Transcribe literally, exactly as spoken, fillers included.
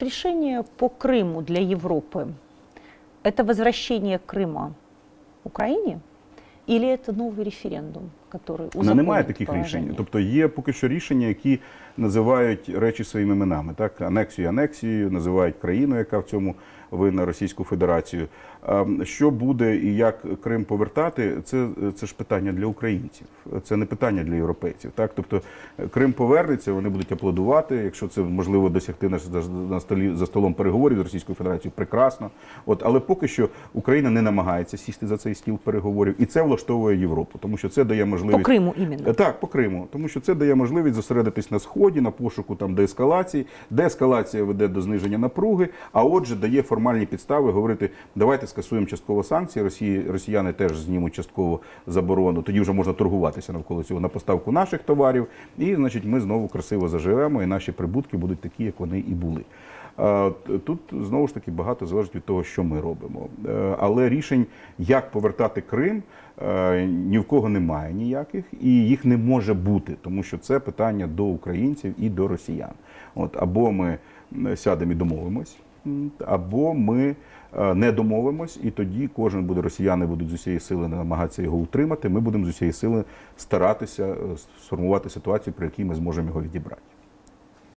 решение по Крыму для Европы – это возвращение Крыма Украине или это новый референдум, який узаконить Немає таких рішень. Тобто є поки що рішення, які називають речі своїми іменами. Так? Анексію анексією, називають країну, яка в цьому винна, Російську Федерацію. Що буде і як Крим повертати, це, це ж питання для українців. Це не питання для європейців. Так? Тобто Крим повернеться, вони будуть аплодувати. Якщо це можливо досягти на, на столі, за столом переговорів з Російською Федерацією, прекрасно. От, але поки що Україна не намагається сісти за цей стіл переговорів. І це влаштовує Європу, тому що це дає можливість... По Криму іменно? Так, по Криму. Тому що це дає можливість зосередитись на Сході, на пошуку там деескалації. Деескалація веде до зниження напруги, а отже дає формальні підстави говорити, давайте скасуємо частково санкції, Росії, росіяни теж знімуть частково заборону, тоді вже можна торгуватися навколо цього на поставку наших товарів, і, значить, ми знову красиво заживемо, і наші прибутки будуть такі, як вони і були. Тут, знову ж таки, багато залежить від того, що ми робимо. Але рішень, як повертати Крим, ні в кого немає ніяких, і їх не може бути, тому що це питання до українців і до росіян. От, або ми сядемо і домовимось, або ми не домовимось, і тоді кожен буде, росіяни будуть з усієї сили намагатися його утримати, ми будемо з усієї сили старатися сформувати ситуацію, при якій ми зможемо його відібрати.